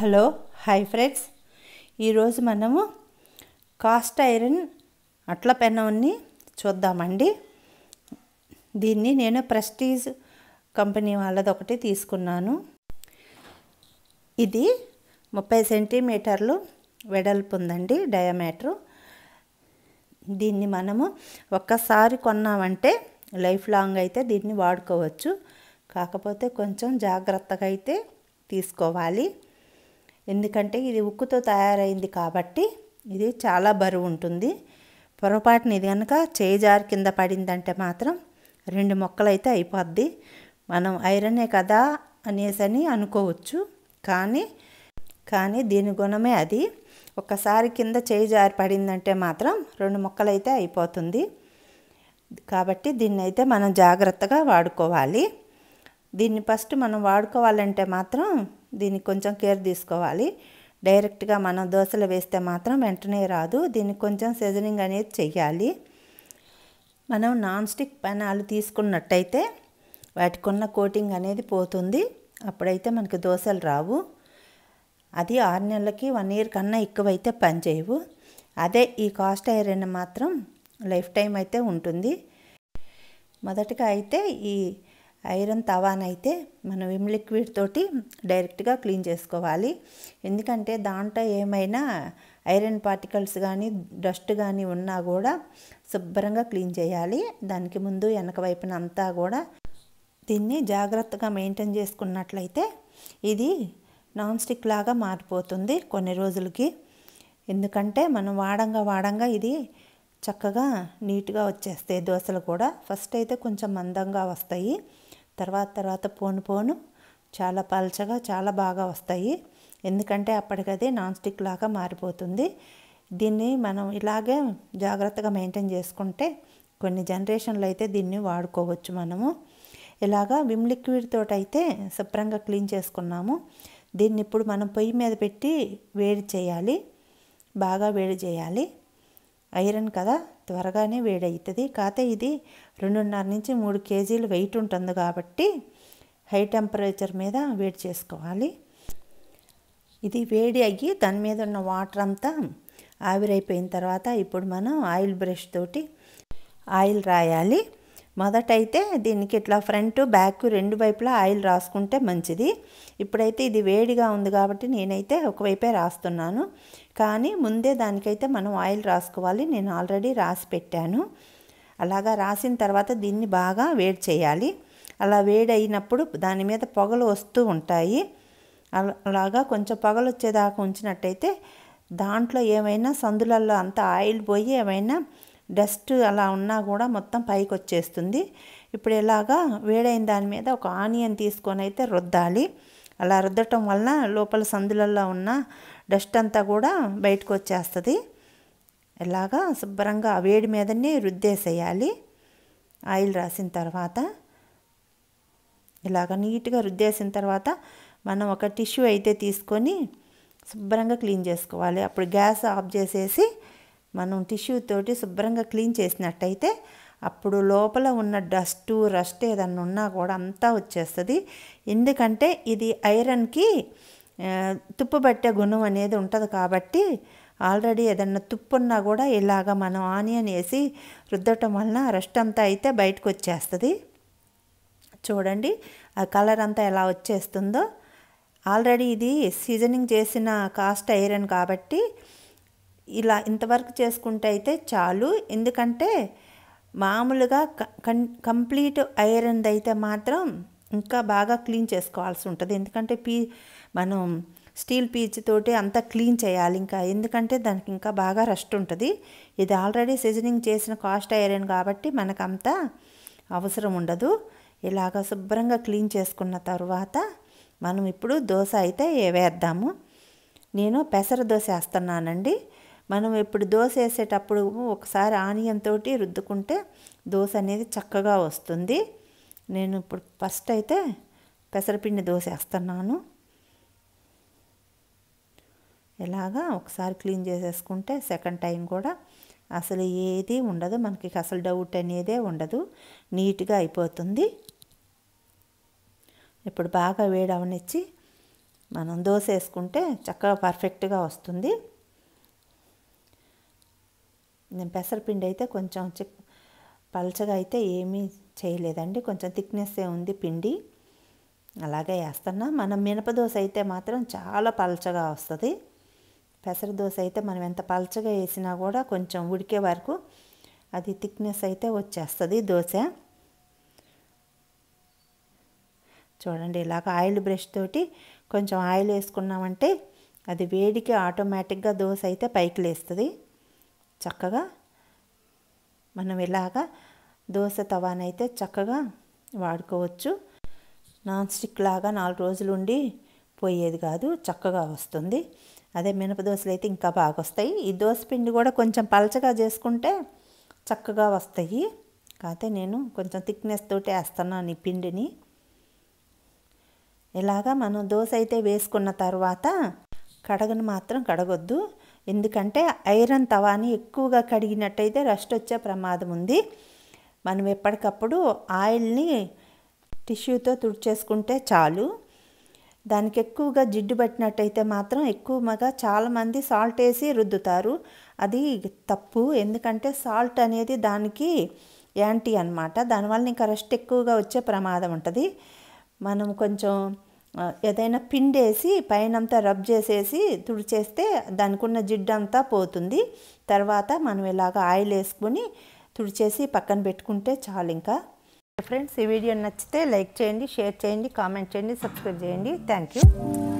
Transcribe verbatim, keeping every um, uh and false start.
Hello hi friends, ఈరోజు మనము cast iron అట్ల పెనాన్ని చూద్దామండి. దీన్ని నేను ప్రెస్టీజ్ కంపెనీ వాళ్ళది ఒకటి తీసుకున్నాను. ఇది ముప్పై సెంటీమీటర్లు వెడల్పు ఉందండి డయామీటరు. దీన్ని మనము ఒక్కసారి కొన్నామంటే లైఫ్ లాంగ్ అయితే దీన్ని వాడుకోవచ్చు. కాకపోతే కొంచెం జాగ్రత్తగా అయితే తీసుకోవాలి. ఎందుకంటే ఇది ఉక్కుతో తయారైంది కాబట్టి ఇది చాలా బరువు ఉంటుంది. పొరపాటున ఇది కనుక చేయి జారి కింద పడిందంటే మాత్రం రెండు మొక్కలు అయితే అయిపోద్ది. మనం ఐరనే కదా అనేసని అనుకోవచ్చు, కానీ కానీ దీని గుణమే అది. ఒక్కసారి కింద చేయి జారి పడిందంటే మాత్రం రెండు మొక్కలు అయితే అయిపోతుంది. కాబట్టి దీన్ని అయితే మనం జాగ్రత్తగా వాడుకోవాలి. దీన్ని ఫస్ట్ మనం వాడుకోవాలంటే మాత్రం దీనికి కొంచెం కేర్ తీసుకోవాలి. డైరెక్ట్గా మనం దోశలు వేస్తే మాత్రం వెంటనే రాదు. దీనికి కొంచెం సీజనింగ్ అనేది చెయ్యాలి. మనం నాన్ స్టిక్ పెనాలు తీసుకున్నట్టయితే వాటికి ఉన్న కోటింగ్ అనేది పోతుంది. అప్పుడైతే మనకి దోశలు రావు. అది ఆరు నెలలకి వన్ ఇయర్ కన్నా ఎక్కువైతే పనిచేయవు. అదే ఈ కాస్ట్ ఐరన్ మాత్రం లైఫ్ టైం అయితే ఉంటుంది. మొదటగా అయితే ఈ ఐరన్ తవానైతే మనం విమ్ లిక్విడ్ తోటి డైరెక్ట్గా క్లీన్ చేసుకోవాలి. ఎందుకంటే దాంట్లో ఏమైనా ఐరన్ పార్టికల్స్ కానీ డస్ట్ కానీ ఉన్నా కూడా శుభ్రంగా క్లీన్ చేయాలి. దానికి ముందు వెనక వైపున అంతా కూడా దీన్ని జాగ్రత్తగా మెయింటైన్ చేసుకున్నట్లయితే ఇది నాన్ స్టిక్ లాగా మారిపోతుంది కొన్ని రోజులకి. ఎందుకంటే మనం వాడంగా వాడంగా ఇది చక్కగా నీట్గా వచ్చేస్తాయి దోశలు కూడా. ఫస్ట్ అయితే కొంచెం మందంగా వస్తాయి, తర్వాత తర్వాత పోను పోను చాలా పల్చగా చాలా బాగా వస్తాయి. ఎందుకంటే అప్పటికదే నాన్ స్టిక్ లాగా మారిపోతుంది. దీన్ని మనం ఇలాగే జాగ్రత్తగా మెయింటైన్ చేసుకుంటే కొన్ని జనరేషన్లు అయితే దీన్ని వాడుకోవచ్చు మనము. ఇలాగా విమ్ లిక్విడ్ తోటి అయితే శుభ్రంగా క్లీన్ చేసుకున్నాము. దీన్ని ఇప్పుడు మనం పొయ్యి మీద పెట్టి వేడి చేయాలి, బాగా వేడి చేయాలి. ఐరన్ కదా త్వరగానే వేడి అవుతుంది. కాకపోతే ఇది రెండున్నర నుంచి మూడు కేజీలు వెయిట్ ఉంటుంది కాబట్టి హై టెంపరేచర్ మీద వేడి చేసుకోవాలి. ఇది వేడి అయ్యి దాని మీద ఉన్న వాటర్ అంతా ఆవిరైపోయిన తర్వాత ఇప్పుడు మనం ఆయిల్ బ్రష్ తోటి ఆయిల్ రాయాలి. మొదటైతే దీనికి ఇట్లా ఫ్రంట్ బ్యాక్ రెండు వైపులా ఆయిల్ రాసుకుంటే మంచిది. ఇప్పుడైతే ఇది వేడిగా ఉంది కాబట్టి నేనైతే ఒకవైపే రాస్తున్నాను, కానీ ముందే దానికైతే మనం ఆయిల్ రాసుకోవాలి. నేను ఆల్రెడీ రాసి పెట్టాను. అలాగా రాసిన తర్వాత దీన్ని బాగా వేడి చేయాలి. అలా వేడి అయినప్పుడు దాని మీద పొగలు వస్తూ ఉంటాయి. అలాగా కొంచెం పొగలు వచ్చేదాకా ఉంచినట్టయితే దాంట్లో ఏమైనా సందులలో అంతా ఆయిల్ పోయి ఏమైనా డస్ట్ అలా ఉన్నా కూడా మొత్తం పైకి వచ్చేస్తుంది. ఇప్పుడు ఇలాగా వేడైన దాని మీద ఒక ఆనియన్ తీసుకొని అయితే రుద్దాలి. అలా రుద్దటం వలన లోపల సందులలో ఉన్న డస్ట్ అంతా కూడా బయటకు వచ్చేస్తుంది. ఇలాగా శుభ్రంగా వేడి మీదనే రుద్దేసేయాలి. ఆయిల్ రాసిన తర్వాత ఇలాగ నీట్గా రుద్దేసిన తర్వాత మనం ఒక టిష్యూ అయితే తీసుకొని శుభ్రంగా క్లీన్ చేసుకోవాలి. అప్పుడు గ్యాస్ ఆఫ్ చేసేసి మనం టిష్యూ తోటి శుభ్రంగా క్లీన్ చేసినట్టయితే అప్పుడు లోపల ఉన్న డస్ట్ రస్ట్ ఏదన్నా ఉన్నా కూడా అంతా వచ్చేస్తుంది. ఎందుకంటే ఇది ఐరన్కి తుప్పు పట్టే గుణం అనేది ఉంటుంది కాబట్టి ఆల్రెడీ ఏదన్నా తుప్పు ఉన్నా కూడా ఇలాగ మనం ఆనియన్ వేసి రుద్దటం వలన రస్ట్ అంతా అయితే బయటకు వచ్చేస్తుంది. చూడండి ఆ కలర్ అంతా ఎలా వచ్చేస్తుందో. ఆల్రెడీ ఇది సీజనింగ్ చేసిన కాస్ట్ ఐరన్ కాబట్టి ఇలా ఇంతవరకు చేసుకుంటే అయితే చాలు. ఎందుకంటే మామూలుగా కం కంప్లీట్ ఐరన్ది అయితే మాత్రం ఇంకా బాగా క్లీన్ చేసుకోవాల్సి ఉంటుంది. ఎందుకంటే పీ మనం స్టీల్ పీచ్ తోటి అంతా క్లీన్ చేయాలి ఇంకా, ఎందుకంటే దానికి ఇంకా బాగా రస్ట్ ఉంటుంది. ఇది ఆల్రెడీ సీజనింగ్ చేసిన కాస్ట్ ఐరన్ కాబట్టి మనకు అంతా అవసరం ఉండదు. ఇలాగ శుభ్రంగా క్లీన్ చేసుకున్న తర్వాత మనం ఇప్పుడు దోశ అయితే వేద్దాము. నేను పెసర దోశ వేస్తున్నానండి. మనం ఇప్పుడు దోశ వేసేటప్పుడు ఒకసారి ఆనియన్ తోటి రుద్దుకుంటే దోశ అనేది చక్కగా వస్తుంది. నేను ఇప్పుడు ఫస్ట్ అయితే పెసరపిండి దోశ వేస్తున్నాను. ఇలాగా ఒకసారి క్లీన్ చేసేసుకుంటే సెకండ్ టైం కూడా అసలు ఏది ఉండదు, మనకి అసలు డౌట్ అనేదే ఉండదు, నీట్గా అయిపోతుంది. ఇప్పుడు బాగా వేడి అవనిచ్చి మనం దోశ వేసుకుంటే చక్కగా పర్ఫెక్ట్గా వస్తుంది. నేను పెసరపిండి అయితే కొంచెం చిక్ పల్చగా అయితే ఏమీ చేయలేదండి, కొంచెం థిక్నెస్సే ఉంది పిండి, అలాగే వేస్తున్నా. మనం మినపదోశ అయితే మాత్రం చాలా పల్చగా వస్తుంది. పెసర దోశ అయితే మనం ఎంత పల్చగా వేసినా కూడా కొంచెం ఉడికే వరకు అది థిక్నెస్ అయితే వచ్చేస్తుంది దోశ. చూడండి, ఇలాగ ఆయిల్ బ్రష్ తోటి కొంచెం ఆయిల్ వేసుకున్నామంటే అది వేడికి ఆటోమేటిక్గా దోశ అయితే పైకి లేస్తుంది. చక్కగా మనం ఇలాగా దోశ తవానైతే చక్కగా వాడుకోవచ్చు. నాన్ స్టిక్ లాగా నాలుగు రోజులు ఉండి పోయేది కాదు, చక్కగా వస్తుంది. అదే మినపదోశలు అయితే ఇంకా బాగా వస్తాయి. ఈ దోశ పిండి కూడా కొంచెం పలచగా చేసుకుంటే చక్కగా వస్తాయి. కాకపోతే నేను కొంచెం థిక్నెస్ తోటి వేస్తున్నాను ఈ పిండిని. ఇలాగా మనం దోశ అయితే వేసుకున్న తర్వాత కడగను మాత్రం కడగొద్దు, ఎందుకంటే ఐరన్ తవాని ఎక్కువగా కడిగినట్టయితే రస్ట్ వచ్చే ప్రమాదం ఉంది. మనం ఎప్పటికప్పుడు ఆయిల్ని టిష్యూతో తుడిచేసుకుంటే చాలు. దానికి ఎక్కువగా జిడ్డు పట్టినట్టయితే మాత్రం ఎక్కువగా చాలామంది సాల్ట్ వేసి రుద్దుతారు, అది తప్పు. ఎందుకంటే సాల్ట్ అనేది దానికి యాంటీ అన్నమాట, దానివల్ల ఇంకా రస్ట్ ఎక్కువగా వచ్చే ప్రమాదం ఉంటుంది. మనం కొంచెం ఏదైనా పిండి వేసి పైనంతా రబ్ చేసేసి తుడిచేస్తే దానికి ఉన్న జిడ్డు అంతా పోతుంది. తర్వాత మనం ఇలాగ ఆయిల్ వేసుకొని తుడిచేసి పక్కన పెట్టుకుంటే చాలు. ఇంకా ఫ్రెండ్స్, ఈ వీడియో నచ్చితే లైక్ చేయండి, షేర్ చేయండి, కామెంట్ చేయండి, సబ్స్క్రైబ్ చేయండి. Thank you.